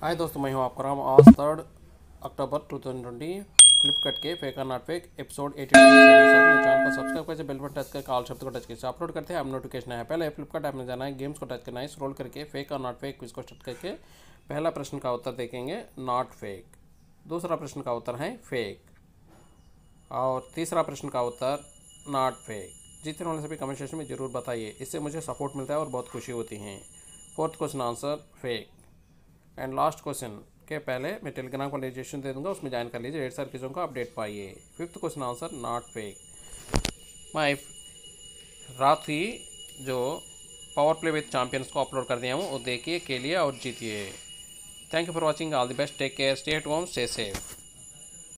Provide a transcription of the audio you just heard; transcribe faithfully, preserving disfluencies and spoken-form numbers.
हाय दोस्तों, मैं हूं आपका राम। आज third October two thousand twenty Flipkart के फेक और not fake episode eighty two channel को सब्सक्राइब करके बेल बटन टच करके ऑल शब्द को टच करके अपलोड करते हैं। हम नोटिफिकेशन है पहले फ्लिपकार्ट ऐप में जाना है, गेम्स को टच करना है, स्क्रॉल करके फेक और नॉट फेक क्विज को टच करके पहला प्रश्न का उत्तर देखेंगे नॉट फेक, दूसरा प्रश्न का उत्तर है फेक और तीसरा प्रश्न का उत्तर नॉट फेक। जीतने वाले सभी कमेंट सेक्शन में जरूर बताइए, इससे मुझे सपोर्ट मिलता है और बहुत खुशी होती है। Fourth question answer fake and last question के पहले मैं टेलीग्राम को रजिस्ट्रेशन दे दूंगा, उसमें ज्वाइन कर लीजिए, ढेर सारी चीज़ों का अपडेट पाइए। Fifth question answer not fake. मैं रात ही जो पावर प्ले विद चैंपियंस को अपलोड कर दिया हूँ, वो देखिए, खेलिए और जीतिए। Thank you for watching, all the best, take care, stay at home, stay safe.